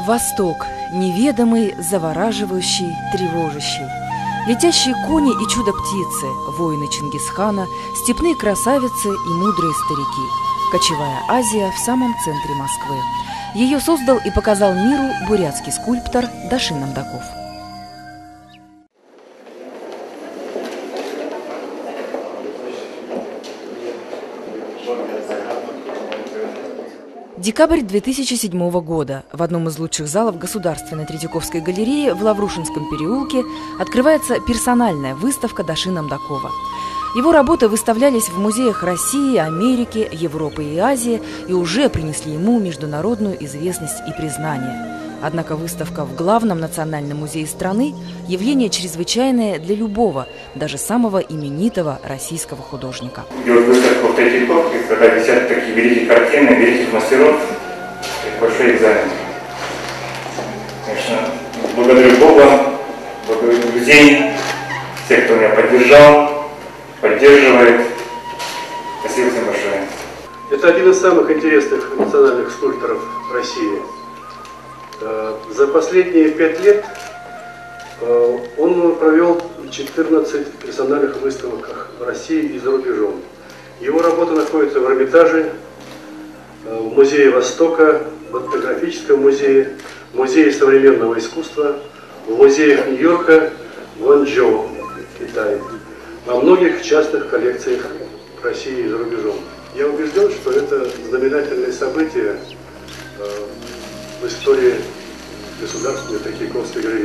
Восток, неведомый, завораживающий, тревожащий. Летящие кони и чудо-птицы, воины Чингисхана, степные красавицы и мудрые старики. Кочевая Азия в самом центре Москвы. Ее создал и показал миру бурятский скульптор Даши Намдаков. Декабрь 2007 года. В одном из лучших залов Государственной Третьяковской галереи в Лаврушинском переулке открывается персональная выставка Даши Намдакова. Его работы выставлялись в музеях России, Америки, Европы и Азии и уже принесли ему международную известность и признание. Однако выставка в главном национальном музее страны – явление чрезвычайное для любого, даже самого именитого российского художника. Делать выставку в Третьяковке, когда висят такие великие картины, великих мастеров, это большой экзамен. Конечно, благодарю Бога, благодарю друзей, всех, кто меня поддержал, поддерживает. Спасибо всем большое. Это один из самых интересных национальных скульпторов России. За последние 5 лет он провел 14 персональных выставок в России и за рубежом. Его работа находится в Эрмитаже, в Музее Востока, в Этнографическом музее, в Музее современного искусства, в музеях Нью-Йорка, Гуанчжоу, Китае, во многих частных коллекциях в России и за рубежом. Я убежден, что это знаменательное событие в истории Государственной Третьяковской галереи.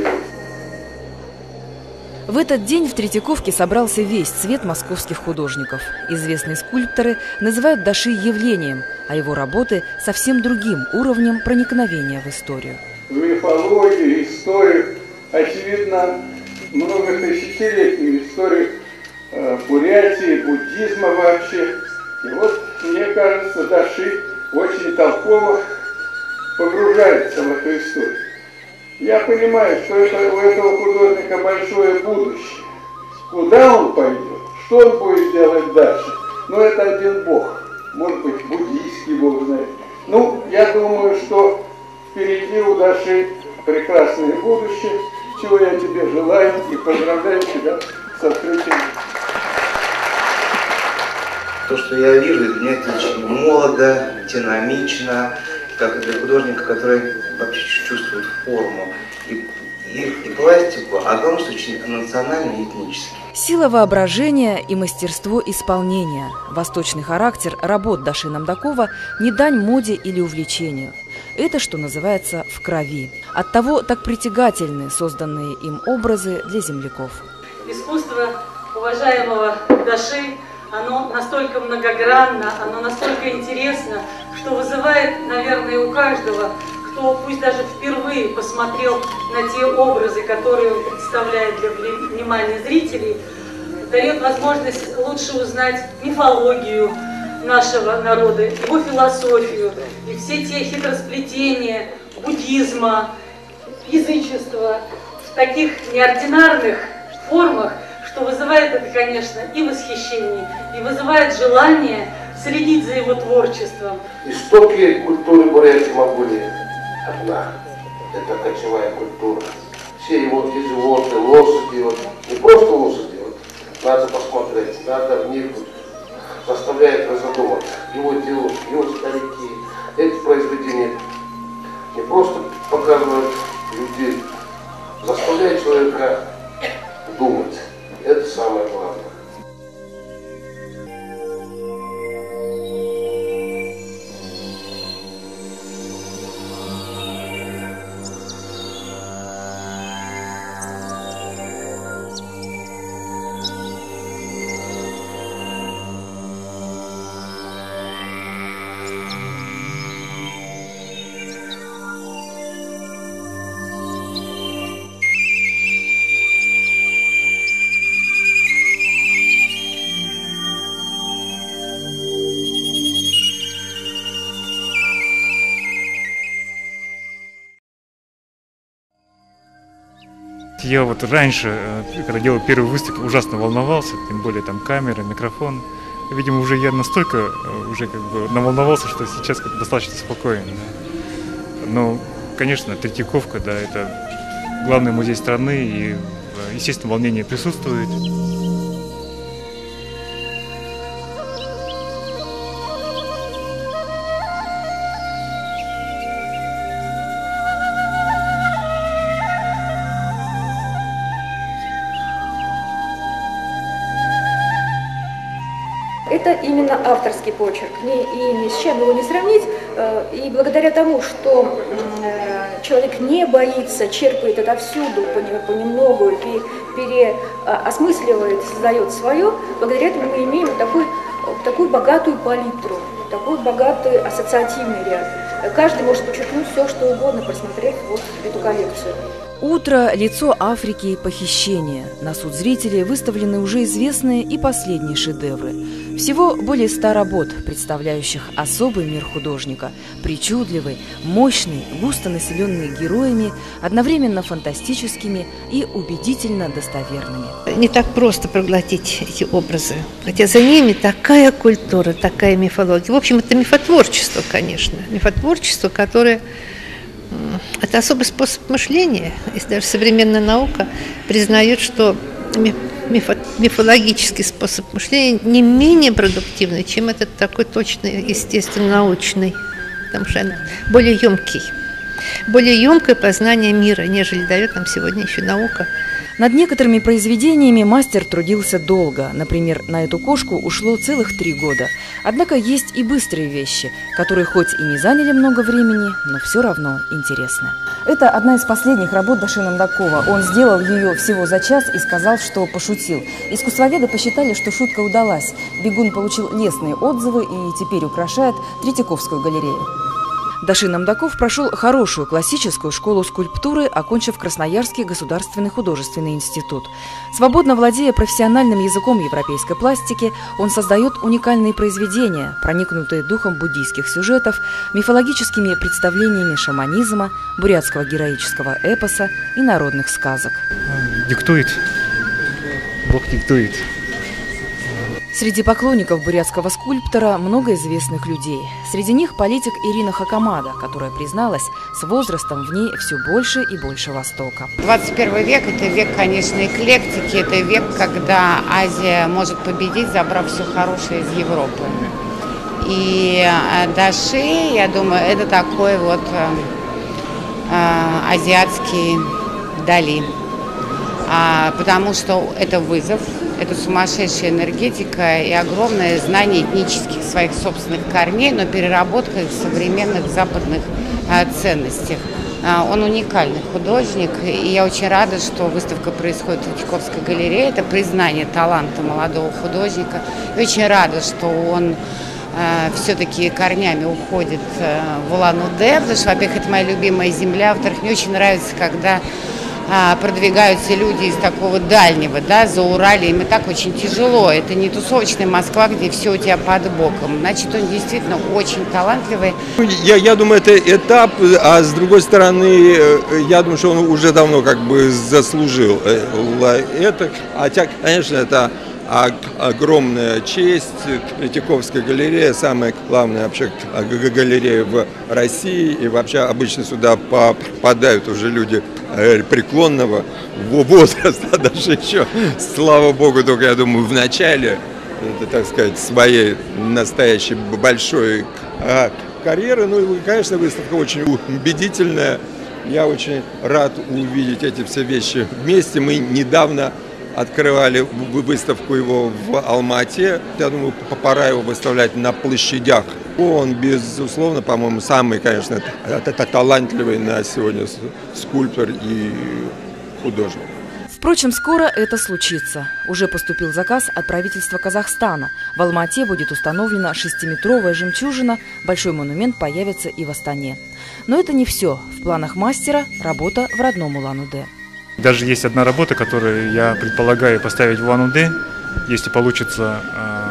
В этот день в Третьяковке собрался весь цвет московских художников. Известные скульпторы называют Даши явлением, а его работы совсем другим уровнем проникновения в историю. В мифологию, историю, очевидно, многотысячелетнюю историю Бурятии, буддизма вообще. И вот, мне кажется, Даши очень толково погружается в эту историю. Я понимаю, что у этого художника большое будущее. Куда он пойдет, что он будет делать дальше, но это один Бог. Может быть, буддийский Бог знает. Ну, я думаю, что впереди у Даши прекрасное будущее, чего я тебе желаю и поздравляю тебя с открытием. То, что я вижу, для меня это очень молодо, динамично, как для художника, который вообще чувствует форму и пластику, а главное, что очень национально и этнически. Сила воображения и мастерство исполнения, восточный характер работ Даши Намдакова не дань моде или увлечению. Это, что называется, в крови. Оттого так притягательны созданные им образы для земляков. Искусство уважаемого Даши, оно настолько многогранно, оно настолько интересно, что вызывает, наверное, у каждого, кто пусть даже впервые посмотрел на те образы, которые он представляет для внимания зрителей, дает возможность лучше узнать мифологию нашего народа, его философию и все те хитросплетения буддизма, язычества в таких неординарных формах, что вызывает это, конечно, и восхищение, и вызывает желание следить за его творчеством. Истоки культуры Бурятии Монголии одна. Это кочевая культура. Все его эти животные, лошади, вот, не просто лошади, вот, надо посмотреть, надо в них заставляет задуматься. Его делают, его старики. Эти произведения не просто показывают людей, заставляют человека думать. Это самое главное. Я вот раньше, когда делал первую выставку, ужасно волновался, тем более там камера, микрофон. Видимо, уже я настолько уже как бы наволновался, что сейчас как бы достаточно спокоен. Да. Но конечно, Третьяковка, да, это главный музей страны, и, естественно, волнение присутствует. Это именно авторский почерк, и ни с чем его не сравнить. И благодаря тому, что человек не боится, черпает отовсюду понемногу, переосмысливает, создает свое, благодаря этому мы имеем такую богатую палитру, такой богатый ассоциативный ряд. Каждый может подчеркнуть все, что угодно, просмотрев вот эту коллекцию. Утро, лицо Африки, похищение. На суд зрителей выставлены уже известные и последние шедевры. Всего более 100 работ, представляющих особый мир художника. Причудливый, мощный, густо населенный героями, одновременно фантастическими и убедительно достоверными. Не так просто проглотить эти образы, хотя за ними такая культура, такая мифология. В общем, это мифотворчество, конечно. Мифотворчество, которое... Это особый способ мышления, если даже современная наука признает, что мифологический способ мышления не менее продуктивный, чем этот такой точный, естественно-научный, потому что он более емкое познание мира, нежели дает нам сегодня еще наука. Над некоторыми произведениями мастер трудился долго. Например, на эту кошку ушло целых 3 года. Однако есть и быстрые вещи, которые хоть и не заняли много времени, но все равно интересны. Это одна из последних работ Даши Намдакова. Он сделал ее всего за час и сказал, что пошутил. Искусствоведы посчитали, что шутка удалась. Бегун получил лестные отзывы и теперь украшает Третьяковскую галерею. Даши Намдаков прошел хорошую классическую школу скульптуры, окончив Красноярский государственный художественный институт. Свободно владея профессиональным языком европейской пластики, он создает уникальные произведения, проникнутые духом буддийских сюжетов, мифологическими представлениями шаманизма, бурятского героического эпоса и народных сказок. Диктует. Бог диктует. Среди поклонников бурятского скульптора много известных людей. Среди них политик Ирина Хакамада, которая призналась, с возрастом в ней все больше и больше Востока. 21 век – это век, конечно, эклектики, это век, когда Азия может победить, забрав все хорошее из Европы. И Даши, я думаю, это такой вот азиатский Дали. Потому что это вызов, это сумасшедшая энергетика и огромное знание этнических своих собственных корней, но переработка их в современных западных ценностях. Он уникальный художник, и я очень рада, что выставка происходит в Третьяковской галерее. Это признание таланта молодого художника. И очень рада, что он все-таки корнями уходит в Улан-Удэ, потому что, во-первых, это моя любимая земля, во-вторых, мне очень нравится, когда продвигаются люди из такого дальнего, да, Зауралья, им и так очень тяжело. Это не тусовочная Москва, где все у тебя под боком. Значит, он действительно очень талантливый. Я думаю, это этап, а с другой стороны, я думаю, что он уже давно как бы заслужил это. Хотя, конечно, это огромная честь. Третьяковская галерея, самая главная вообще галерея в России. И вообще обычно сюда попадают уже люди преклонного возраста, даже еще, слава богу, только, я думаю, в начале, так сказать, своей настоящей большой карьеры. Ну и, конечно, выставка очень убедительная. Я очень рад увидеть эти все вещи вместе. Мы недавно открывали выставку его в Алма-Ате. Я думаю, пора его выставлять на площадях. Он, безусловно, по-моему, самый, конечно, талантливый на сегодня скульптор и художник. Впрочем, скоро это случится. Уже поступил заказ от правительства Казахстана. В Алма-Ате будет установлена 6-метровая жемчужина, большой монумент появится и в Астане. Но это не все. В планах мастера работа в родном Улан-Удэ. Даже есть одна работа, которую я предполагаю поставить в Улан-Удэ, если получится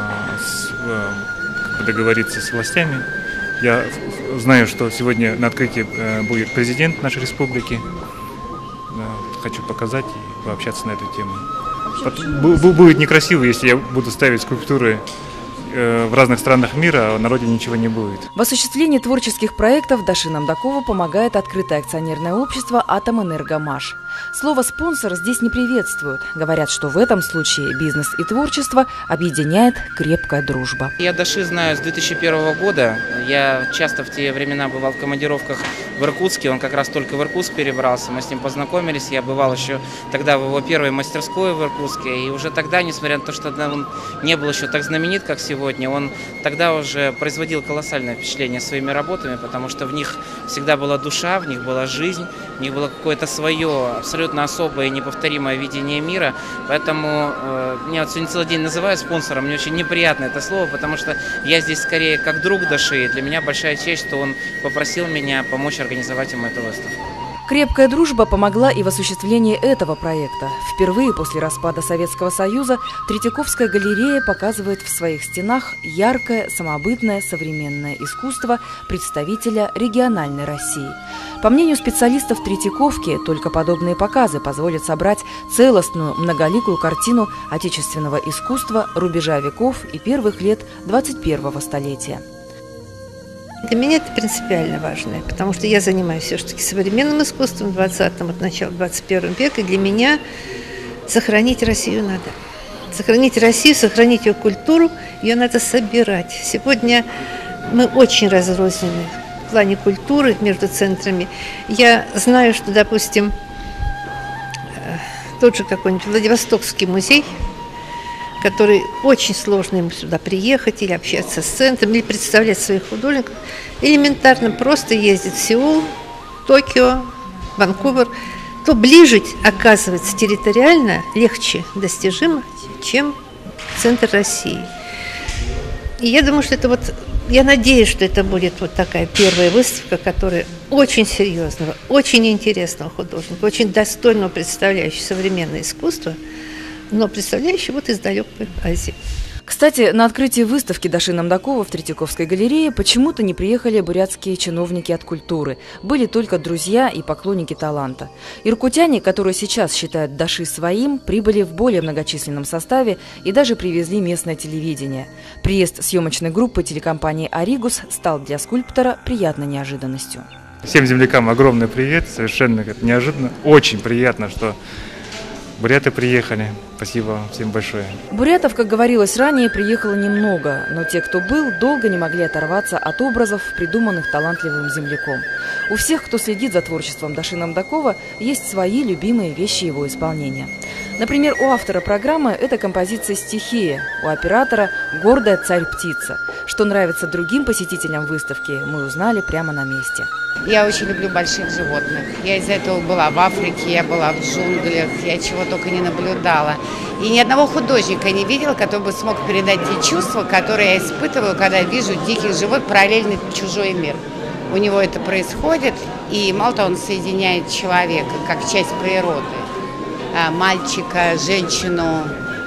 договориться с властями. Я знаю, что сегодня на открытии будет президент нашей республики. Хочу показать и пообщаться на эту тему. Будет некрасиво, если я буду ставить скульптуры в разных странах мира, на родине ничего не будет. В осуществлении творческих проектов Даши Намдакова помогает открытое акционерное общество «Атомэнергомаш». Слово «спонсор» здесь не приветствуют. Говорят, что в этом случае бизнес и творчество объединяет крепкая дружба. Я Даши знаю с 2001 года. Я часто в те времена бывал в командировках в Иркутске. Он как раз только в Иркутск перебрался. Мы с ним познакомились. Я бывал еще тогда в его первой мастерской в Иркутске. И уже тогда, несмотря на то, что он не был еще так знаменит, как сегодня, он тогда уже производил колоссальное впечатление своими работами, потому что в них всегда была душа, в них была жизнь, в них было какое-то свое, абсолютно особое и неповторимое видение мира. Поэтому меня вот сегодня целый день называют спонсором. Мне очень неприятно это слово, потому что я здесь скорее как друг Даши. Для меня большая честь, что он попросил меня помочь организовать ему эту выставку. Крепкая дружба помогла и в осуществлении этого проекта. Впервые после распада Советского Союза Третьяковская галерея показывает в своих стенах яркое, самобытное, современное искусство представителя региональной России. По мнению специалистов Третьяковки, только подобные показы позволят собрать целостную, многоликую картину отечественного искусства рубежа веков и первых лет 21-го столетия. Для меня это принципиально важно, потому что я занимаюсь все-таки современным искусством 20-м, от начала 21 века, и для меня сохранить Россию надо. Сохранить Россию, сохранить ее культуру, ее надо собирать. Сегодня мы очень разрознены в плане культуры между центрами. Я знаю, что, допустим, тот же какой-нибудь Владивостокский музей, который очень сложно ему сюда приехать или общаться с центром, или представлять своих художников, элементарно просто ездит в Сеул, Токио, Ванкувер, то ближе оказывается территориально легче достижимо, чем центр России. И я думаю, что это вот, я надеюсь, что это будет вот такая первая выставка, которая очень серьезного, очень интересного художника, очень достойного представляющего современное искусство, но представляющий вот из далекой Азии. Кстати, на открытии выставки Даши Намдакова в Третьяковской галерее почему-то не приехали бурятские чиновники от культуры. Были только друзья и поклонники таланта. Иркутяне, которые сейчас считают Даши своим, прибыли в более многочисленном составе и даже привезли местное телевидение. Приезд съемочной группы телекомпании «Оригус» стал для скульптора приятной неожиданностью. Всем землякам огромный привет, совершенно неожиданно. Очень приятно, что буряты приехали. Спасибо всем большое. Бурятов, как говорилось ранее, приехало немного, но те, кто был, долго не могли оторваться от образов, придуманных талантливым земляком. У всех, кто следит за творчеством Даши Намдакова, есть свои любимые вещи его исполнения. Например, у автора программы это композиция «Стихия», у оператора «Гордая царь-птица». Что нравится другим посетителям выставки, мы узнали прямо на месте. Я очень люблю больших животных. Я из-за этого была в Африке, я была в джунглях, я чего только не наблюдала. И ни одного художника не видела, который бы смог передать те чувства, которые я испытываю, когда вижу диких животных, параллельный чужой мир. У него это происходит, и мало того, он соединяет человека как часть природы. Мальчика, женщину.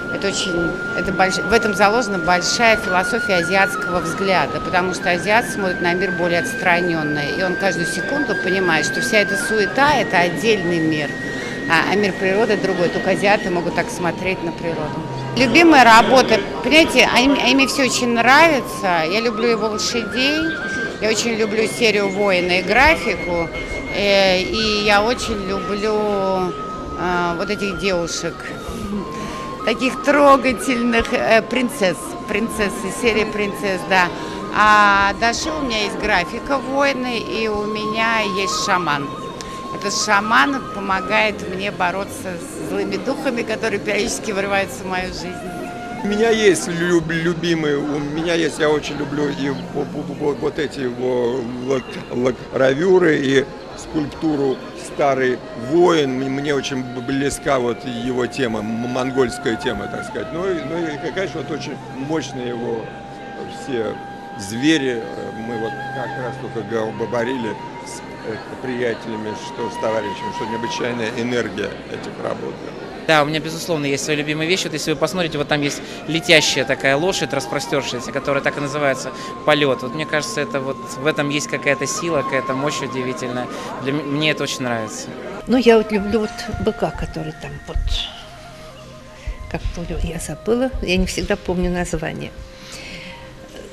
В этом заложена большая философия азиатского взгляда, потому что азиат смотрит на мир более отстраненно, и он каждую секунду понимает, что вся эта суета – это отдельный мир, а мир природы другой. Только азиаты могут так смотреть на природу. Любимая работа, понимаете, ими все очень нравится. Я люблю его лошадей, я очень люблю серию «Воина» и графику, и я очень люблю вот этих девушек. Таких трогательных принцессы, серия принцесс, да. А Даши у меня есть графика «Войны», и у меня есть шаман. Этот шаман помогает мне бороться с злыми духами, которые периодически вырываются в мою жизнь. У меня есть любимые, я очень люблю и вот эти гравюры и скульптуру «Старый воин». Мне очень близка вот его тема, монгольская тема, так сказать. Ну и, конечно, вот очень мощные его все звери. Мы вот как раз только говорили с приятелями, что с товарищем, что необычайная энергия этих работ. Да, у меня, безусловно, есть свои любимые вещи. Вот если вы посмотрите, вот там есть летящая такая лошадь, распростершаяся, которая так и называется «Полет». Вот мне кажется, это вот в этом есть какая-то сила, какая-то мощь удивительная. Мне это очень нравится. Ну, я вот люблю вот быка, который там вот, как-то я забыла, я не всегда помню название.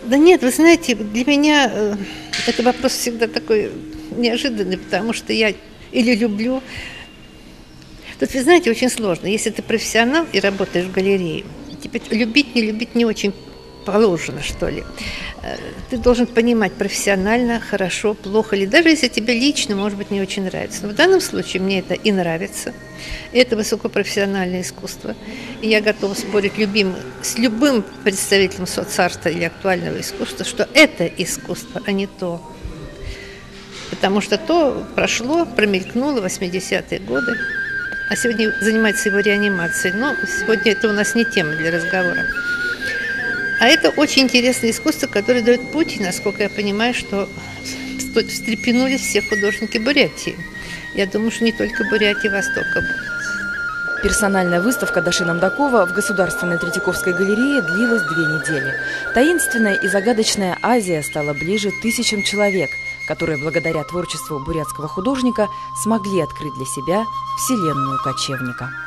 Да нет, вы знаете, для меня это вопрос всегда такой неожиданный, потому что я или люблю. Тут, вы знаете, очень сложно. Если ты профессионал и работаешь в галерее, тебе любить, не любить не очень положено, что ли. Ты должен понимать профессионально, хорошо, плохо, или даже если тебе лично, может быть, не очень нравится. Но в данном случае мне это и нравится. И это высокопрофессиональное искусство. И я готова спорить с любым представителем соцарта или актуального искусства, что это искусство, а не то. Потому что то прошло, промелькнуло в 80-е годы, а сегодня занимается его реанимацией. Но сегодня это у нас не тема для разговора. А это очень интересное искусство, которое дает путь, насколько я понимаю, что встрепенулись все художники Бурятии. Я думаю, что не только Бурятии, Востока. Персональная выставка Даши Намдакова в Государственной Третьяковской галерее длилась 2 недели. Таинственная и загадочная Азия стала ближе тысячам человек, которые благодаря творчеству бурятского художника смогли открыть для себя вселенную кочевника.